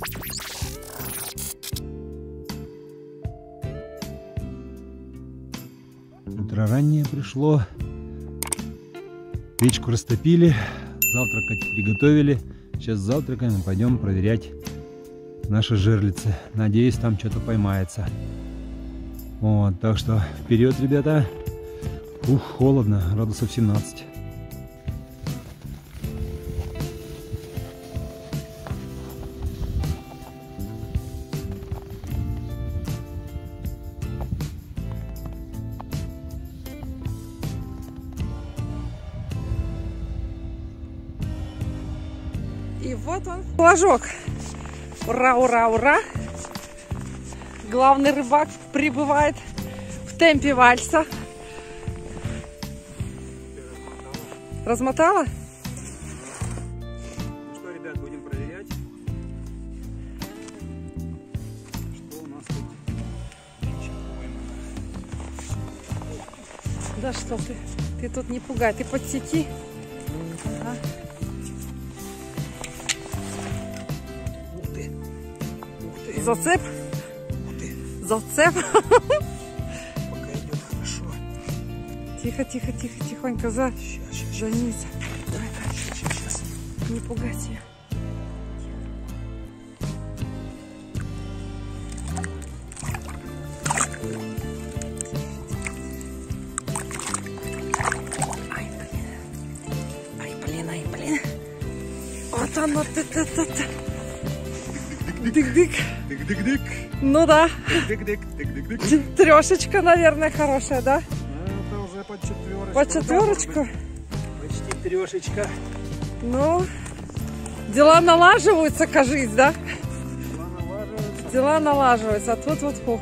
Утро раннее пришло. Печку растопили. Завтракать приготовили. Сейчас завтракаем и пойдем проверять наши жерлицы. Надеюсь, там что-то поймается. Вот, так что вперед, ребята. Ух, холодно, градусов 17. И вот он, флажок. Ура, ура, ура! Главный рыбак прибывает в темпе вальса. Размотала? Ну что, ребят, будем проверять, что у нас тут. Да что ты тут не пугай, ты подсеки. Ага. Ух ты. Ух ты. Зацеп? Ух ты. Зацеп? Пока идет хорошо. Тихо, тихо, тихо, тихонько за низ. Давай, сейчас. Не пугать ее. Ай, блин. Вот оно, дык-дык. Дык-дык-дык. Ну да. Дык-дык-дык. Трешечка, наверное, хорошая, да? Это уже под четверочку. Под четверочку? Почти трешечка. Ну, дела налаживаются, кажись, да? Дела налаживаются. А тут вот фу.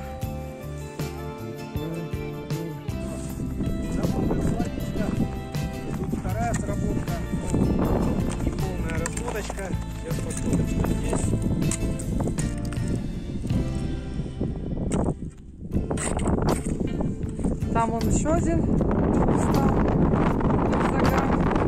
Тут вторая сработка. Неполная разводочка. Сейчас посмотрим, что здесь. Там он еще один встал. Заган.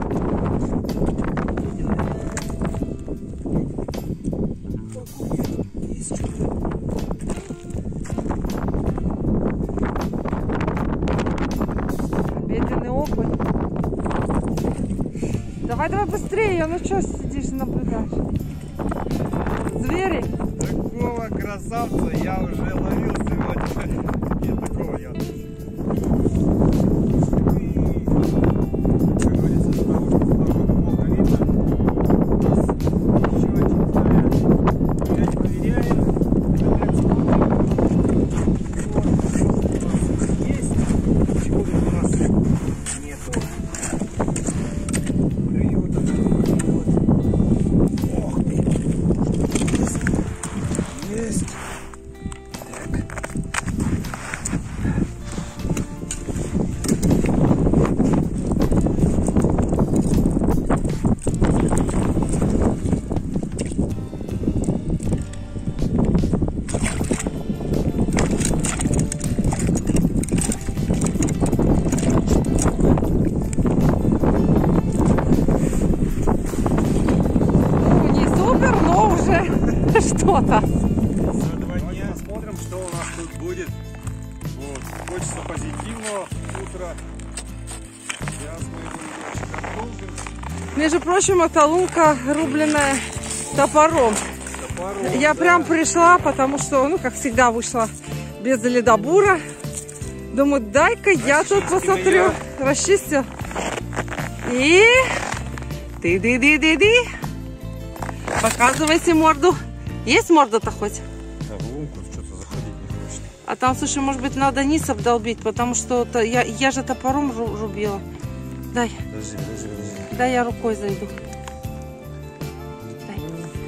Бедный окунь. Давай быстрее, ну что сидишь и наблюдаешь? Звери. Такого красавца я уже ловил сегодня. Нет, такого я тоже. Как говорится, для того, чтобы флажок плохо видно. Еще один снаряд. Опять проверяем. Есть. Чего тут у нас нету. Клюет. Ох ты. Есть. Так. Что-то. За 2 дня смотрим, что у нас тут будет. Вот. Хочется позитивного утра. Сейчас мы его немножко продолжим. Между прочим, это лунка рубленная топором. Я прям пришла, потому что, ну, как всегда, вышла без ледобура. Думаю, дай-ка я тут посмотрю. Расчистил. И... Ты-ды-ды-ды-ды. Показывайте морду. Есть морда-то хоть? Да, в лунку что-то заходить не хочет. А там, слушай, может быть, надо низ обдолбить, потому что я же топором рубила. Дай. Подожди. Дай я рукой зайду. Дай.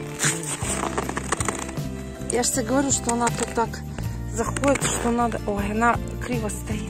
Я же тебе говорю, что она тут так заходит, что надо... Ой, она криво стоит.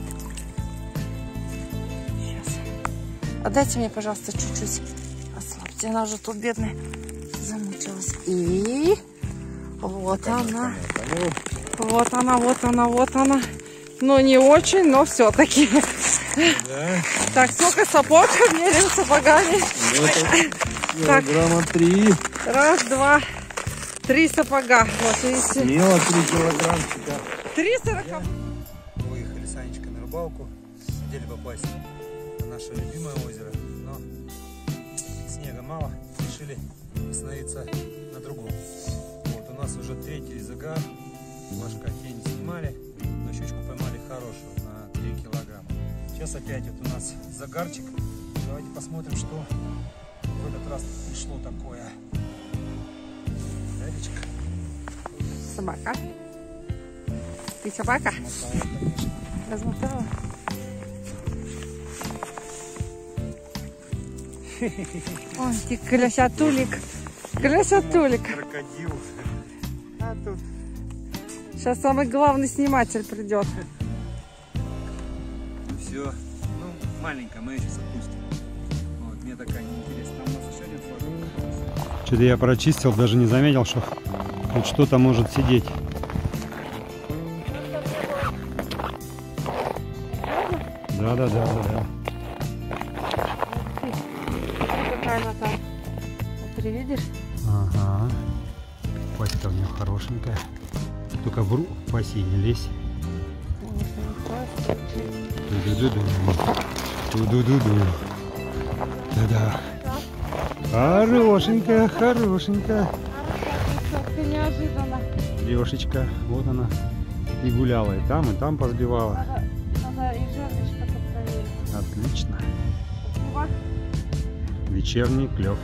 Сейчас. Отдайте мне, пожалуйста, чуть-чуть. Ослабьте. Она уже тут бедная замучилась. И... Вот она. Вот она. Ну, не очень, но все-таки. Да. Так, сколько сапог меряем сапогами? Килограмма 3. Раз, два, 3 сапога. Вот, видите. Смело 3 килограммчика. 3,40. Выехали с Анечкой на рыбалку. Хотели попасть на наше любимое озеро, но снега мало. Решили остановиться на другом. Вот у нас уже 3-й загар. Флажка тень снимали, но щучку поймали хорошую на 3 килограмма. Сейчас опять вот у нас загарчик. Давайте посмотрим, что в этот раз пришло такое. Рядечко. Собака. Ты собака? Размотала, конечно. Ой, ты красотулик. Красотулик. Крокодил. А тут... Сейчас самый главный сниматель придет. Ну все. Ну, маленькая, мы ее сейчас отпустим. Вот, мне такая неинтересная. Там у нас еще один флажок. Что-то я прочистил, даже не заметил, что тут что-то может сидеть. Да. Какая она там? Вот ты видишь? Ага. Пасть-то у нее хорошенькая. Только в пасть не лезь. Ду-ду-ду-ду. Да-да. Хорошенькая. Ты неожиданно. Лешечка, вот она. И гуляла, и там позбивала. Надо и жерлечко тут проверить. Отлично. Спасибо. Вечерний клев.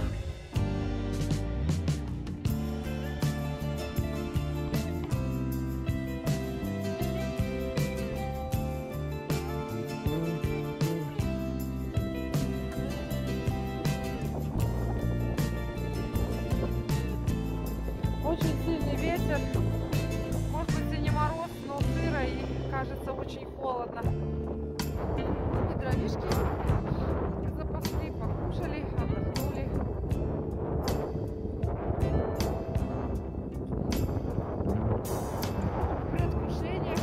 Очень сильный ветер. Может быть и не мороз, но сыро и кажется очень холодно. И дровишки запасли, покушали, отдохнули. Предвкушение.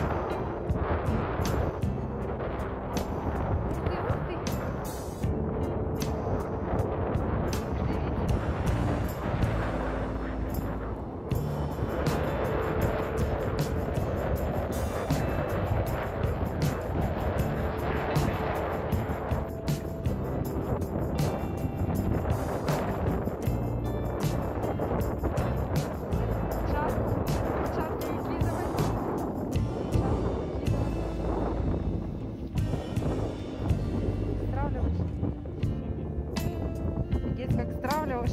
Как стравливаешь.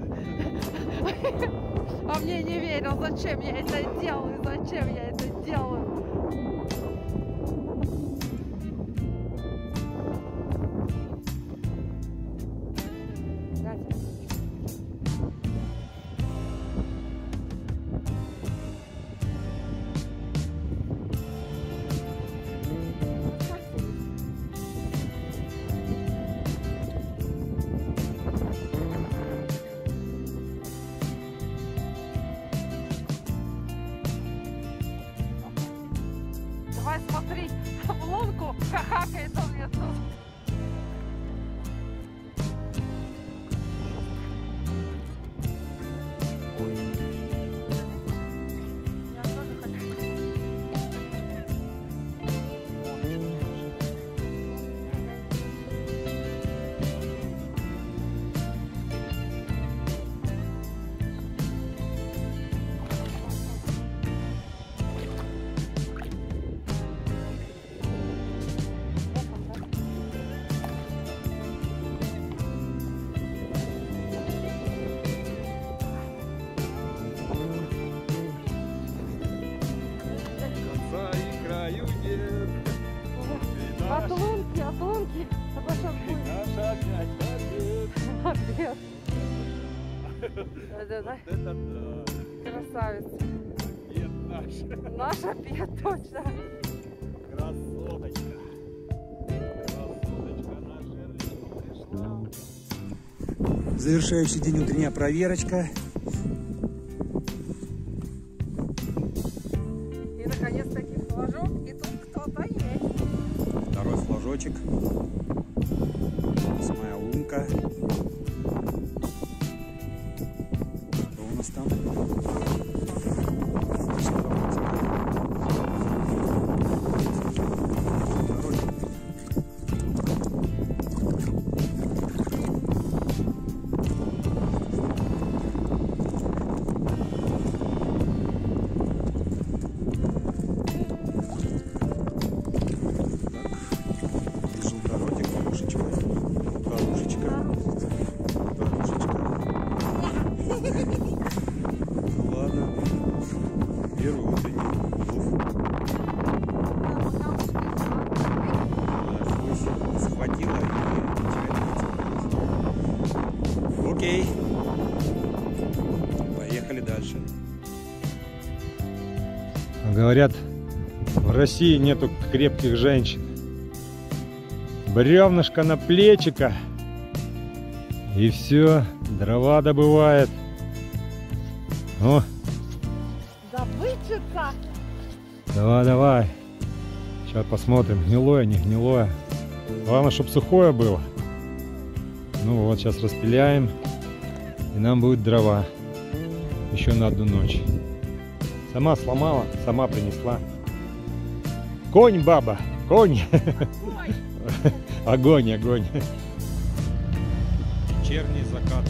А мне не верил, зачем я это делаю, зачем я это делаю. Давай смотри, в лунку хахакает он мне тут. Я тоже хочу. Отлунки. Обед. Да. Красавец. Наш обед, точно. Красоточка. Завершающий день, утренняя проверочка. И наконец-таки флажок, и тут кто-то есть. Второй флажочек. Моя лунка. Что у нас там? Окей. Поехали дальше. Говорят, в России нету крепких женщин. Бревнышко на плечико. И все, дрова добывает. О! Добытчица! Давай, давай. Сейчас посмотрим, гнилое, не гнилое. Главное, чтобы сухое было. Ну вот, сейчас распиляем. И нам будет дрова. Еще на одну ночь. Сама сломала, сама принесла. Конь, баба, конь. Огонь, огонь. Вечерний закат.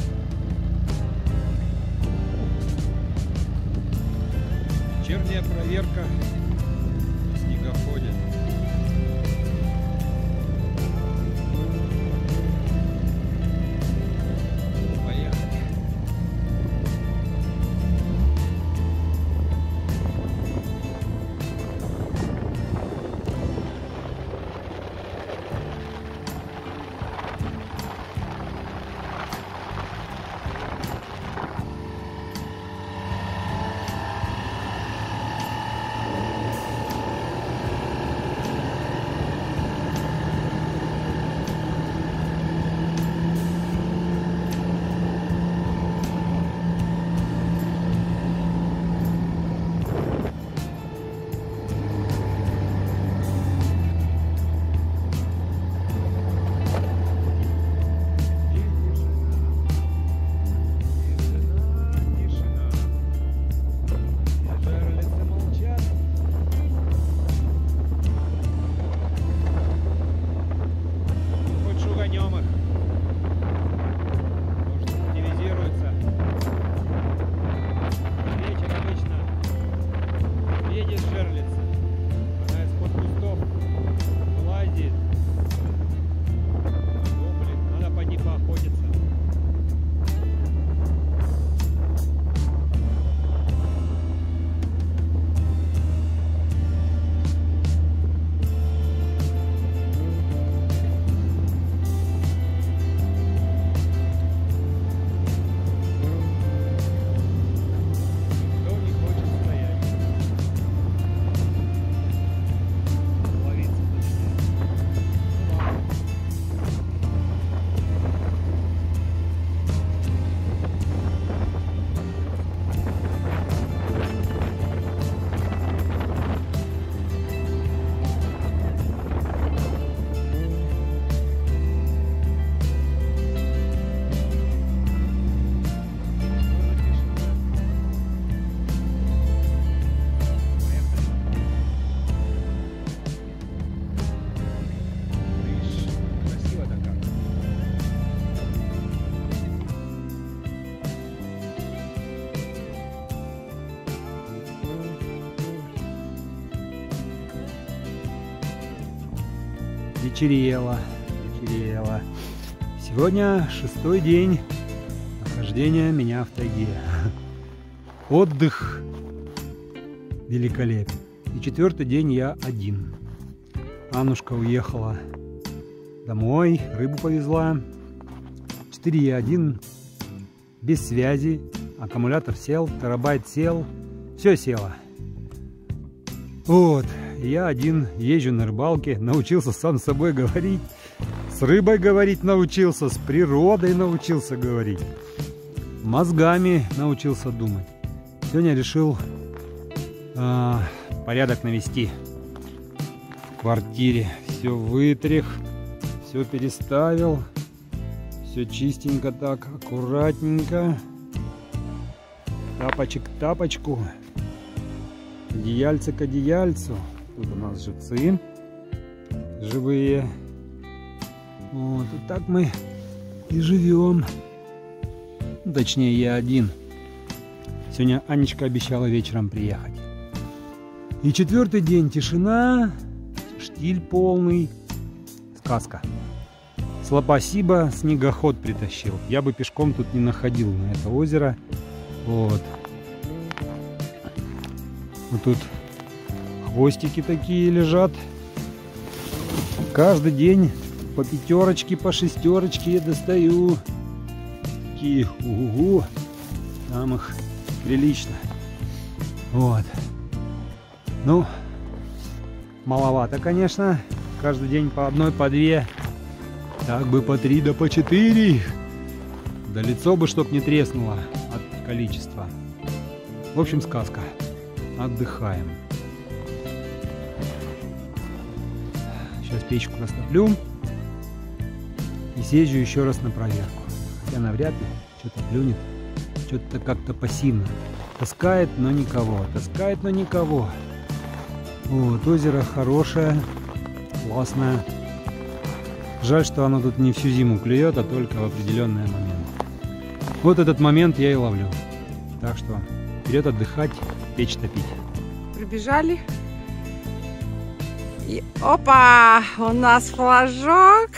Вечерняя проверка на снегоходе. Поехали. Вечерело, вечерело. Сегодня 6-й день нахождения меня в тайге. Отдых великолепен. И 4-й день я один. Аннушка уехала домой, рыбу повезла. 4 я один, без связи. Аккумулятор сел, терабайт сел, все село. Вот. Я один езжу на рыбалке, научился сам с собой говорить, с рыбой говорить научился, с природой научился говорить, мозгами научился думать. Сегодня решил порядок навести в квартире. Все вытрях, все переставил, все чистенько так, аккуратненько. Тапочек к тапочку, одеяльце к одеяльцу. Тут у нас живцы живые. Вот, и так мы и живем. Ну, точнее, я один. Сегодня Анечка обещала вечером приехать. И 4-й день тишина, штиль полный, сказка. Спасибо, снегоход притащил. Я бы пешком тут не находил на это озеро. Вот. Вот тут хвостики такие лежат. Каждый день по 5-очке, по 6-очке я достаю, такие, угу, там их прилично. Вот. Ну, маловато, конечно. Каждый день по одной, по две. Так бы по 3 да по 4. Да лицо бы чтоб не треснуло от количества. В общем, сказка. Отдыхаем. Сейчас печку растоплю. И съезжу еще раз на проверку. Хотя навряд ли что-то клюнет. Что-то как-то пассивно. Таскает, но никого. Таскает, но никого. Вот, озеро хорошее. Классное. Жаль, что оно тут не всю зиму клюет, а только в определенный момент. Вот этот момент я и ловлю. Так что вперед отдыхать, печь топить. Прибежали. И опа! У нас флажок.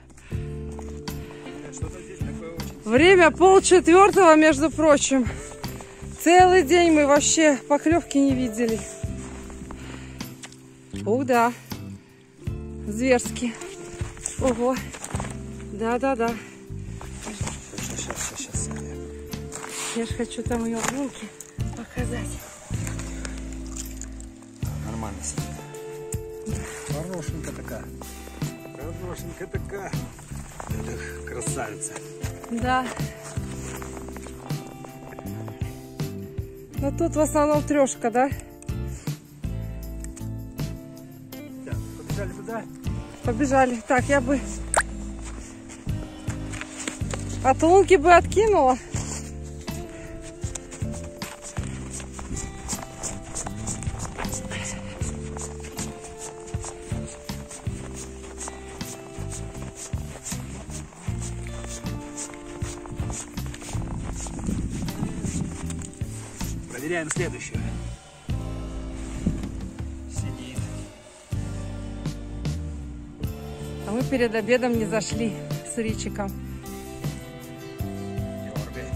Время 3:30, между прочим. Целый день мы вообще поклевки не видели. Ух, да. Зверски. Ого. Да-да-да. Сейчас. Я же хочу там ее булки показать. Нормально сидит. Хорошенькая такая. Хорошенькая такая. Эх, красавица. Да. Но тут в основном трешка, да? Так, побежали туда. Побежали. Так, я бы от лунки бы откинула. Проверяем следующую. Сидит. А мы перед обедом не зашли с Ричиком. Дергает.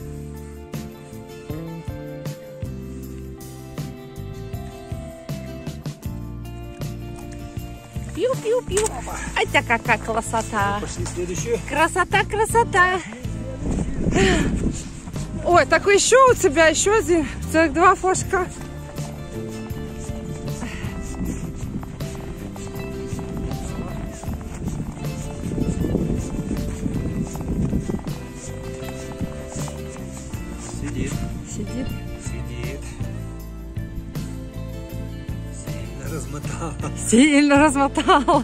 Пью-пью-пью. Ай-та какая красота. Пошли следующую. Красота, красота. Ой, так еще у тебя еще один, целых 2 флажка. Сидит. Сидит. Сидит. Сильно размотала. Сильно размотала.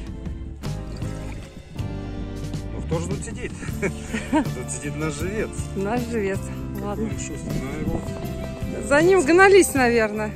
Ну кто же тут сидит? Тут сидит наш живец. Наш живец. Ладно. Он шустрый, но его... За ним гнались, наверное.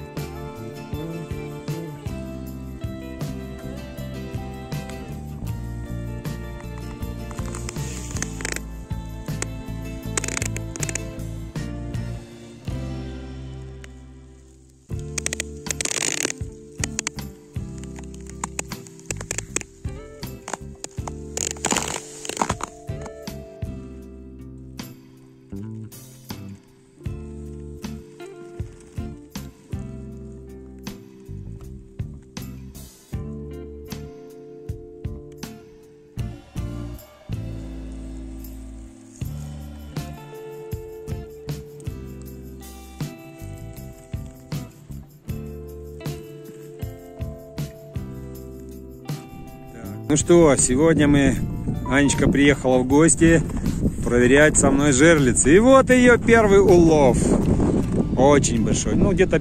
Ну что, сегодня Анечка приехала в гости проверять со мной жерлицы. И вот ее первый улов. Очень большой. Ну, где-то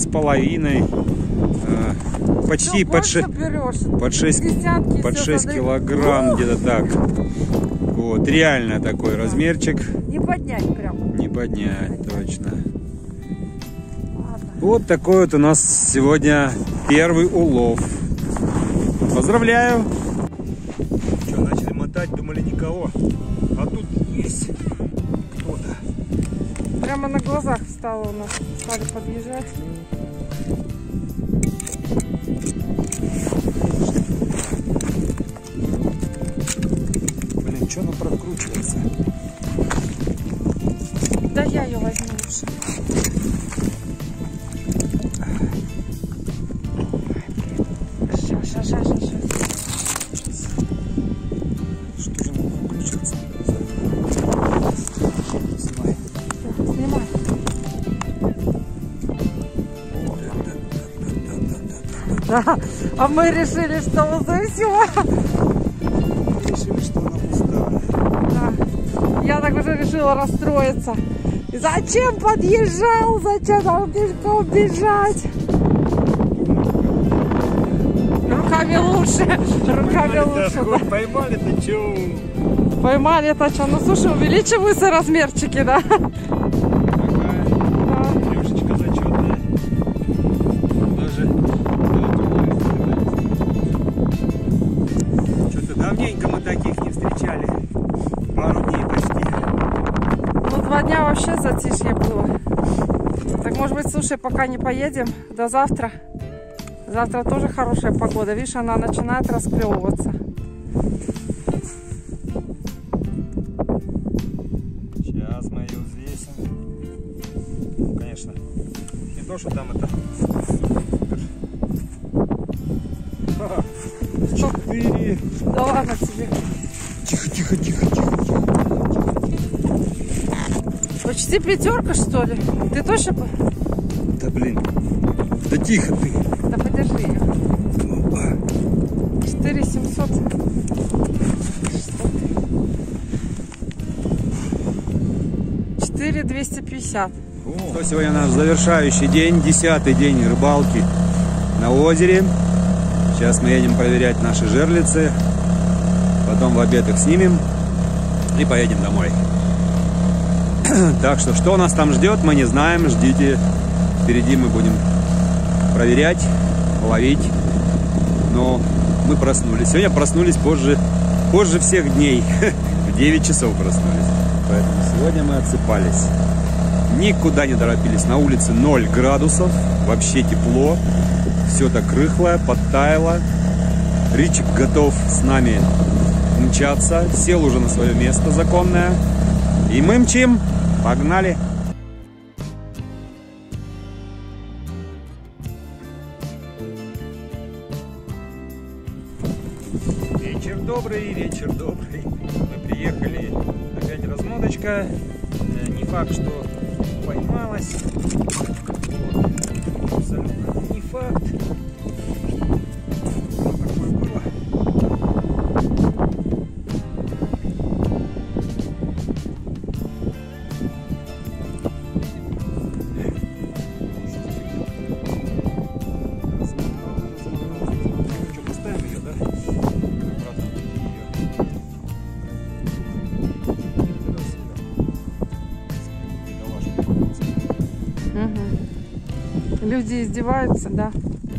5,5. Почти под 6 килограмм, где-то так. Вот, реально такой размерчик. Не поднять прям. Не поднять, точно. Вот такой вот у нас сегодня первый улов. Поздравляю! Что, начали мотать, думали никого. А тут есть кто-то. Прямо на глазах стало у нас. Стали подъезжать. Блин, что она прокручивается? Да я ее возьму лучше. Сейчас. Что же она прокручивается? Да. А мы решили, что уже все. Решили, что она пустая. Да. Я так уже решила расстроиться. И зачем подъезжал? Зачем нам пешком бежать? Руками лучше. Руками лучше. Да. Поймали-то чё? Поймали-то что? Ну слушай, увеличиваются размерчики, да? Лешечка зачетная. Даже что-то давненько мы таких не встречали. Пару дней почти. Ну 2 дня вообще затишье было. Так может быть, слушай, пока не поедем до завтра. Завтра тоже хорошая погода. Видишь, она начинает расклевываться. Сейчас мы ее взвесим. Конечно, не то, что там это. 4. Да ладно тебе. Тихо, тихо, тихо, тихо, тихо. Почти 5, что ли? Ты точно? Да блин. Да тихо ты. Да подержи ее. 4700. 4250. Что сегодня наш завершающий день, 10-й день рыбалки на озере. Сейчас мы едем проверять наши жерлицы. Потом в обед их снимем и поедем домой. Так что нас там ждет, мы не знаем. Ждите. Впереди мы будем проверять, ловить. Но мы проснулись. Сегодня проснулись позже всех дней. В 9 часов проснулись. Поэтому сегодня мы отсыпались. Никуда не торопились. На улице 0 градусов. Вообще тепло. Все так рыхлое, подтаяло. Ричик готов с нами мчаться. Сел уже на свое место законное. И мы мчим. Погнали. Вечер добрый, вечер добрый. Мы приехали, опять размоточка. Не факт, что поймалась. Вот. Абсолютно не факт. Люди издеваются, да.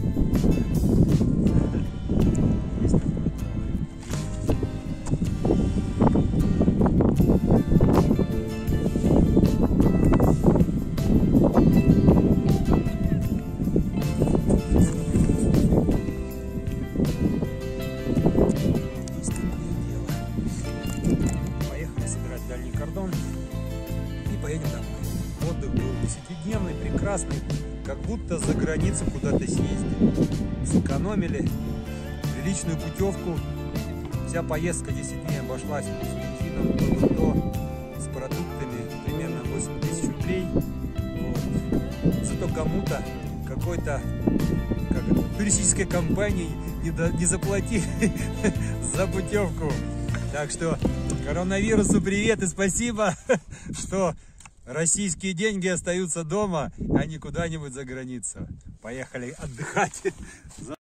Поехали собирать дальний кордон и поедем домой. Отдых был 10-дневный, прекрасный. Как будто за границу куда-то съездили. Сэкономили приличную путевку. Вся поездка 10 дней обошлась с бензином, то с продуктами примерно 8000 рублей. Вот. Зато кому-то какой-то туристической компании не заплатили за путевку. Так что коронавирусу привет и спасибо, что российские деньги остаются дома, а не куда-нибудь за границу. Поехали отдыхать.